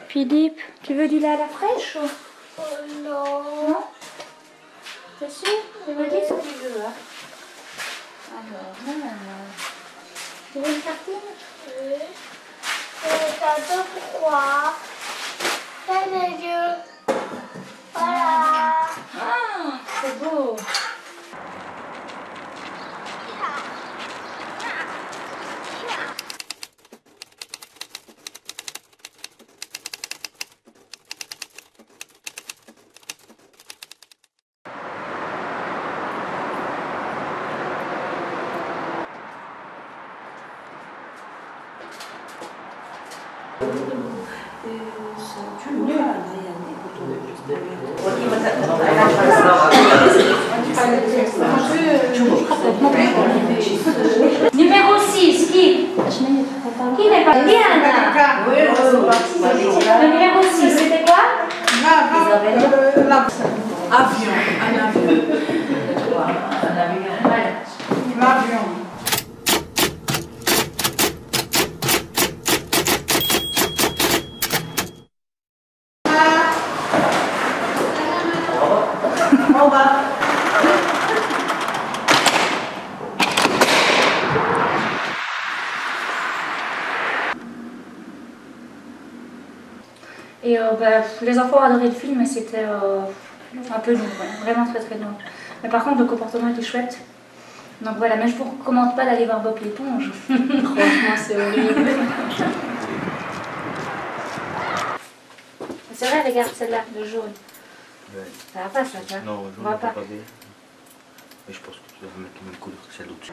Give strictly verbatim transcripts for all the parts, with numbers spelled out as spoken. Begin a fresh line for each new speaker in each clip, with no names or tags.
Philippe, tu veux du lait à la fraîche?
Oh non.
Non? T'es sûr? Tu me dis ce que tu veux, hein? Alors, alors. Tu veux une tartine?
Oui. Et t'attends pourquoi? Ferme les yeux. Voilà.
Ah, c'est beau. Numéro six, qui? Qui n'est pas Diana? Le numéro six, c'était quoi?
Avion, un avion. L'avion. Au revoir.
Et euh, bah, les enfants adoraient le film, mais c'était euh, un peu long, ouais, vraiment très très long. Mais par contre, le comportement était chouette. Donc voilà, mais je vous recommande pas d'aller voir Bob l'éponge. Franchement, c'est horrible. C'est vrai, regarde celle-là, le jaune.
Ouais.
Ça va pas ça, tu vois?
Non,
on va pas.
pas bien. Mais je pense que tu dois mettre la même couleur que celle au-dessus.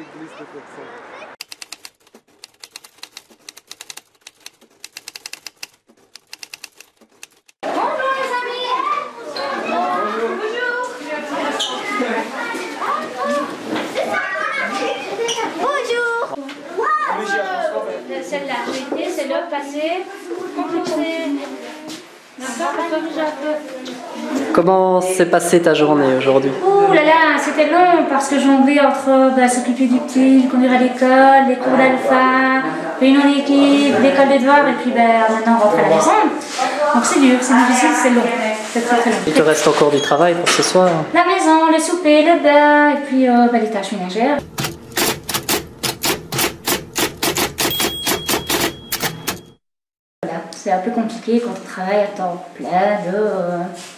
Bonjour les amis.
Bonjour.
Celle-là, l'été, c'est le passé, compliqué. D'accord, on peut bouger un peu.
Comment s'est passée ta journée aujourd'hui?
Ouh là là, c'était long parce que jonglais entre bah, s'occuper du petit, le conduire à l'école, les cours d'alpha, réunion d'équipe, l'école des devoirs et puis bah, maintenant rentrer à la maison. Donc c'est dur, c'est difficile, c'est long. C'est très très long.
Il te reste encore du travail pour ce soir?
La maison, le souper, le bain et puis euh, bah, les tâches ménagères. Voilà, c'est un peu compliqué quand on travaille à temps plein de... Euh,